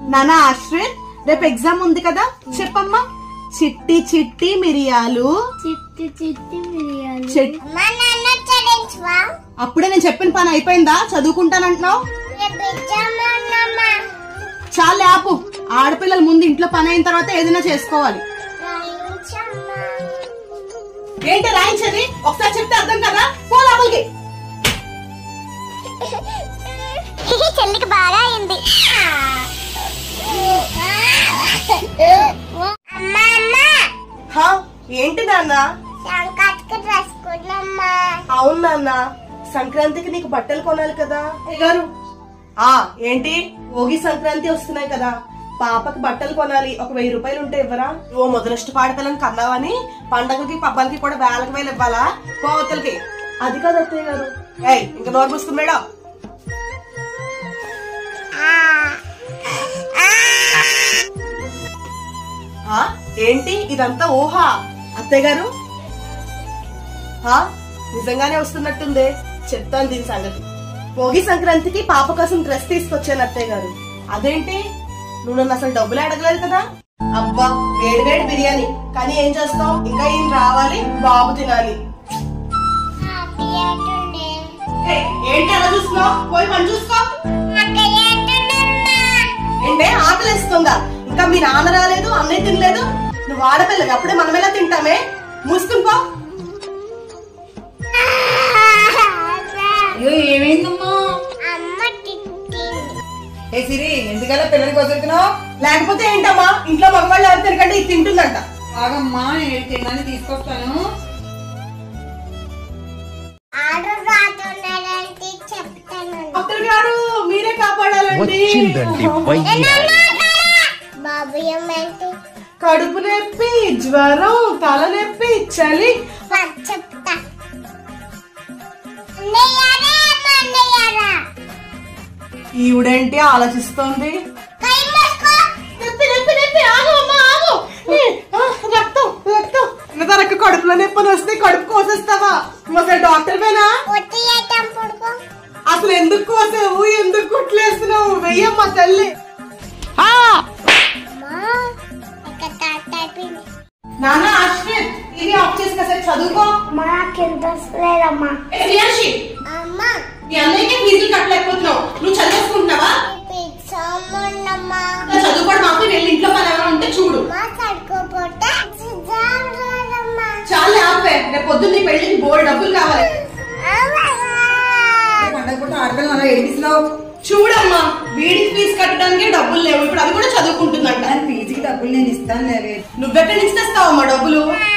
నానా ఆశ్రిత్, రేపు ఎగ్జామ్ ఉంది కదా, చెప్పమ్మా. చిట్టి చిట్టి మిరియాలు, చిట్టి చిట్టి మిరియాలు. అప్పుడే నేను చెప్పిన పని అయిపోయిందా? చదువుకుంటానంటున్నావు. చాలా ఆపు. ఆడపిల్లల ముందు ఇంట్లో పని అయిన తర్వాత ఏదైనా చేసుకోవాలి. ఏంటి రాయించేది? ఒకసారి చెప్తే అర్థం కదా. పో లోపలికి. చెల్లికి బాగా అయింది. ఏంటి నాన్న? అవును నాన్న, సంక్రాంతికి నీకు బట్టలు కొనాలి కదా. గారు ఏంటి, భోగి సంక్రాంతి వస్తున్నాయి కదా, పాపకి బట్టలు కొనాలి. ఒక 1000 రూపాయలు ఉంటే ఇవ్వరా? ఓ మొదలష్ట పాడపిల్లని కన్నావని పండగలకి పబ్బాలకి కూడా వేలకు వేలు ఇవ్వాలా? పోవతలకి. అది కాదు అత్తయ్య గారు. ఇంకా నోరు మూసుకుని మేడం. ఏంటి ఇదంతా ఊహా? అత్తయ్య గారు నిజంగానే వస్తున్నట్టుందే. చెప్తాను దీని సంగతి. భోగి సంక్రాంతికి పాప కోసం డ్రెస్ తీసుకొచ్చాను అత్తయ్య గారు. అదేంటి, నువ్వు నన్ను అసలు డబ్బులు అడగలేదు కదా. అబ్బా, వేడి వేడి బిర్యానీ. కానీ ఏం చేస్తావు, ఇంకా ఏం రావాలి, బాబు తినాలి. ఏంటి అలా చూస్తున్నావు? పోయి పని చూసుకో. ఏంటే ఆకలిస్తుందా? ఇంకా మీ నాన్న రాలేదు, అన్నయ్య తినలేదు. నువ్వు ఆడపిల్లవి, అప్పుడే మనం ఎలా తింటామే? మూసుకుని పో. ఏమైందమ్మా? ఏ సిరి, ఎందుకలా పిల్లలకి వదులుతున్నావు? లేకపోతే ఏంటమ్మా, ఇంట్లో మగవాళ్ళు ఎవరు తినకంటే ఇది తింటుందంట. బాగమ్మా, నేను తినని తీసుకొస్తాను. డాక్టర్ గారు, మీరే కాపాడాలండి. కడుపు నొప్పి, జ్వరం, తలనొప్పి, చలి. ఈవిడేంటి ఆలోచిస్తోంది? రక్తం రక్తం. తనకు కడుపులో నొప్పి వస్తే కడుపు కోసేస్తావా? అసలు డాక్టర్ వేనా? అసలు ఎందుకు కోసావు, ఎందుకు కుట్లేస్తున్నావు? వెయ్యమ్మా తల్లి. నాన్న ఆశ్రిత్, ఇది ఆఫ్ చేసి కాసేపు చదువుకో. మాకెంతలేదమ్మా. మీ అన్నయ్యకి ఫీజులు కట్టలేకపోతున్నావు, నువ్వు చదివేసుకుంటున్నావా? చదువుకోవడం మాకు వెళ్ళి ఇంట్లో పని ఏమైనా ఉంటే చూడు. చాలా ఆపే, రేపు పొద్దున్న నీ పెళ్లికి బోర్డు డబ్బులు కావాలి. ఆడపిల్లలు అలా ఏడిస్తున్నావు? చూడమ్మా, వీడికి ఫీజు కట్టడానికి డబ్బులు లేవు, ఇప్పుడు అవి కూడా చదువుకుంటుందంట. ఫీజుకి డబ్బులు నేను ఇస్తాను. నువ్వెక్కడి నుంచి తెస్తావమ్మా డబ్బులు?